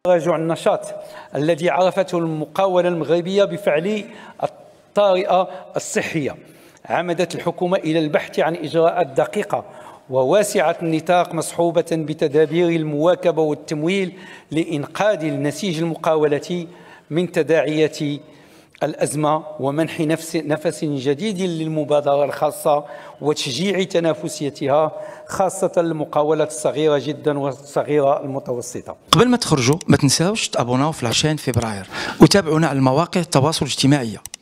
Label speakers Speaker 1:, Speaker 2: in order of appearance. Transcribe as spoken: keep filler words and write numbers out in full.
Speaker 1: تراجع النشاط الذي عرفته المقاولة المغربية بفعل الطارئة الصحية، عمدت الحكومة إلى البحث عن إجراءات دقيقة وواسعة النطاق مصحوبة بتدابير المواكبة والتمويل لإنقاذ النسيج المقاولة من تداعيات الأزمة ومنح نفس نفس جديد للمبادرة الخاصة وتشجيع تنافسيتها، خاصة المقاولات الصغيرة جدا والصغيرة المتوسطة.
Speaker 2: قبل ما تخرجوا ما تنساوش تابوناو في العشرين فبراير وتابعونا على مواقع التواصل الاجتماعي.